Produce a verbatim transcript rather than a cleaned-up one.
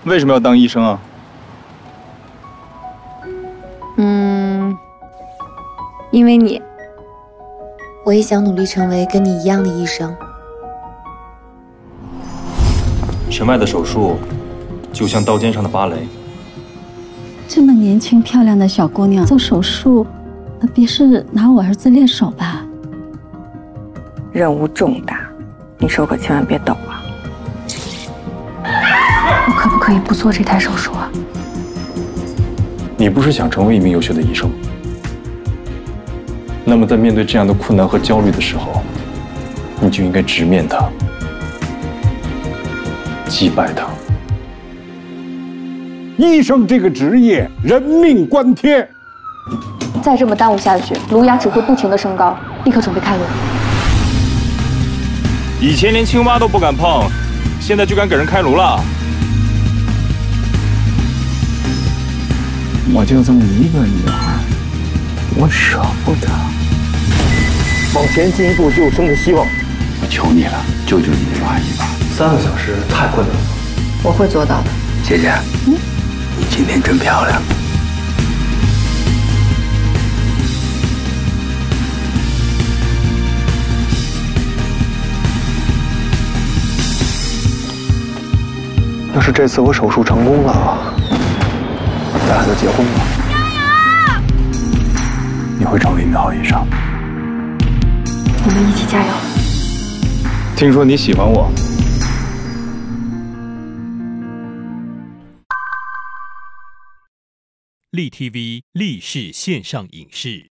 为什么要当医生啊？ 嗯，因为你。 我也想努力成为跟你一样的医生。 神外的手术，就像刀尖上的芭蕾。 这么年轻漂亮的小姑娘做手术，别是拿我儿子练手吧？ 任务重大，你手可千万别抖啊！ 我可不可以不做这台手术啊？ 你不是想成为一名优秀的医生吗？那么在面对这样的困难和焦虑的时候，你就应该直面它，击败它。 医生这个职业，人命关天。 再这么耽误下去，颅压只会不停的升高，立刻准备开颅。 以前连青蛙都不敢碰，现在就敢给人开颅了。 我就这么一个女孩，我舍不得。往前进一步救生的希望， 我求你了，救救你这阿姨吧！ 三个小时太困难了， 我会做到的。 姐姐，嗯，你今天真漂亮。 要是这次我手术成功了，咱俩就结婚吧。 加油！你会成为一名好医生。 我们一起加油。 听说你喜欢我。 立 T V 立式线上影视。